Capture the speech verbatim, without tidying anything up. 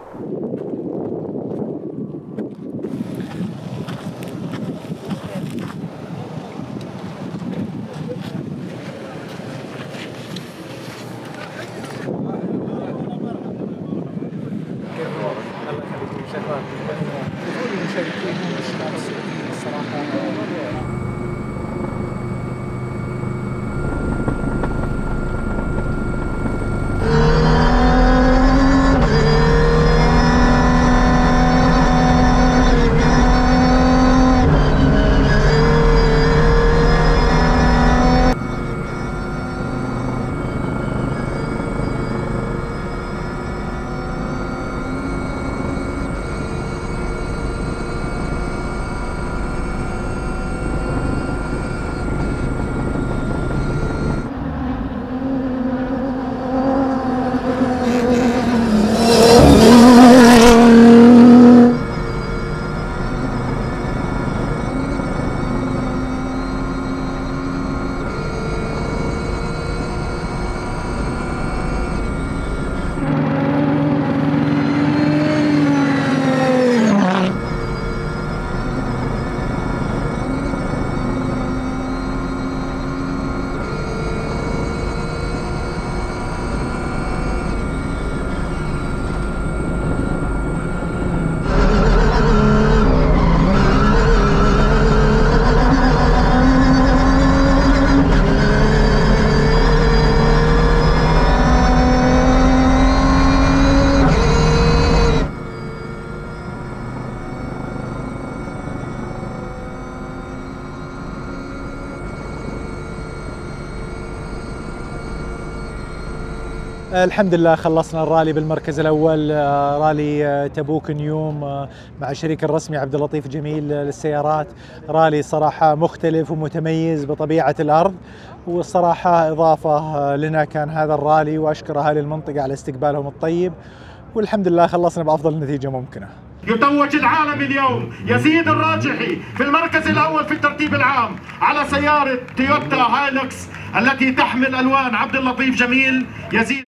المشاركين من الشمال السعودي الصراحه الحمد لله خلصنا الرالي بالمركز الاول، رالي تبوك نيوم مع الشريك الرسمي عبد اللطيف جميل للسيارات. رالي صراحه مختلف ومتميز بطبيعه الارض، والصراحه اضافه لنا كان هذا الرالي، واشكر اهالي المنطقه على استقبالهم الطيب، والحمد لله خلصنا بافضل نتيجه ممكنه. يتوج العالم اليوم يزيد الراجحي في المركز الأول في الترتيب العام على سيارة تويوتا هايلوكس التي تحمل ألوان عبد اللطيف جميل. يزيد